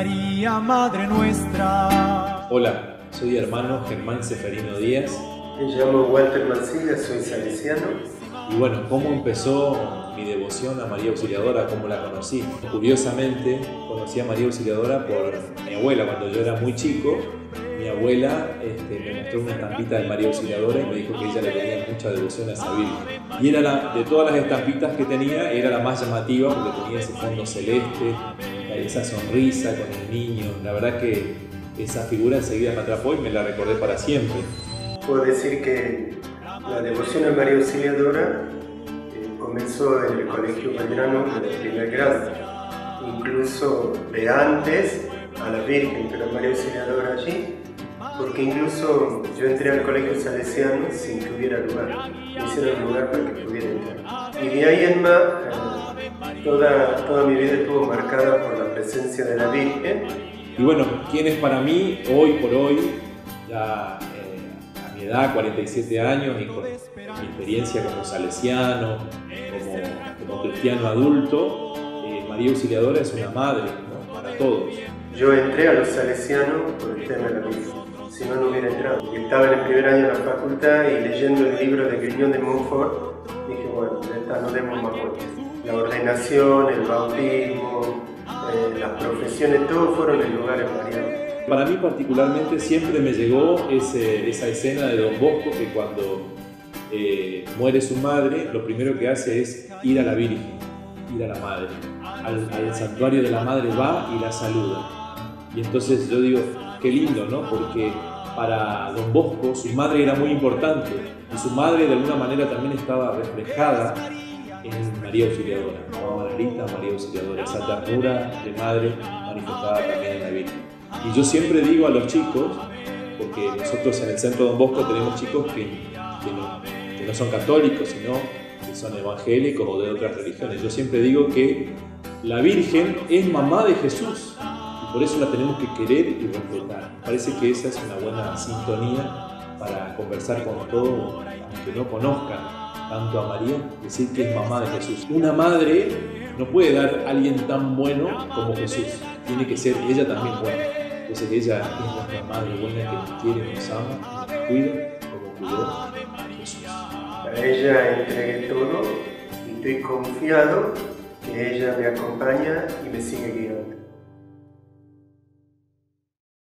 María, Madre nuestra. Hola, soy hermano Germán Seferino Díaz. Me llamo Walter Mancilla, soy salesiano. Y bueno, ¿cómo empezó mi devoción a María Auxiliadora? ¿Cómo la conocí? Curiosamente, conocí a María Auxiliadora por mi abuela. Cuando yo era muy chico, mi abuela me mostró una estampita de María Auxiliadora y me dijo que ella le tenía mucha devoción a esa Virgen. Y era de todas las estampitas que tenía, era la más llamativa porque tenía ese fondo celeste, esa sonrisa con el niño. La verdad que esa figura enseguida me atrapó y me la recordé para siempre. Puedo decir que la devoción a María Auxiliadora comenzó en el Colegio Belgrano de primer grado. Incluso de antes a la Virgen, pero María Auxiliadora allí, porque incluso yo entré al colegio salesiano sin que hubiera lugar. Me hicieron lugar para que pudiera entrar. Y de ahí en más, toda mi vida estuvo marcada por la presencia de la Virgen. Y bueno, ¿quién es para mí hoy por hoy, ya a mi edad, 47 años, y con mi experiencia como salesiano, como cristiano adulto? María Auxiliadora es una madre, ¿no?, para todos. Yo entré a los salesianos por el tema de la Virgen, si no, no hubiera entrado. Estaba en el primer año de la facultad y leyendo el libro de Grignon de Montfort, dije, bueno, no demos más vueltas. La ordenación, el bautismo, las profesiones, todo fueron en lugares variados. Para mí particularmente siempre me llegó esa escena de Don Bosco, que cuando muere su madre, lo primero que hace es ir a la Virgen, ir a la madre. Al santuario de la madre va y la saluda. Y entonces yo digo, qué lindo, ¿no? Porque para Don Bosco su madre era muy importante y su madre de alguna manera también estaba reflejada en María Auxiliadora, María Auxiliadora, esa ternura de madre manifestada también en la Virgen. Y yo siempre digo a los chicos, porque nosotros en el Centro Don Bosco tenemos chicos que no son católicos, sino que son evangélicos o de otras religiones, yo siempre digo que la Virgen es mamá de Jesús y por eso la tenemos que querer y respetar. Parece que esa es una buena sintonía para conversar con todos, aunque no conozcan tanto a María, decir que es mamá de Jesús. Una madre no puede dar a alguien tan bueno como Jesús, tiene que ser ella también buena. Entonces ella es nuestra madre buena que nos quiere, nos ama, nos cuida, como cuidó a Jesús. A ella entregué todo y estoy confiado que ella me acompaña y me sigue guiando.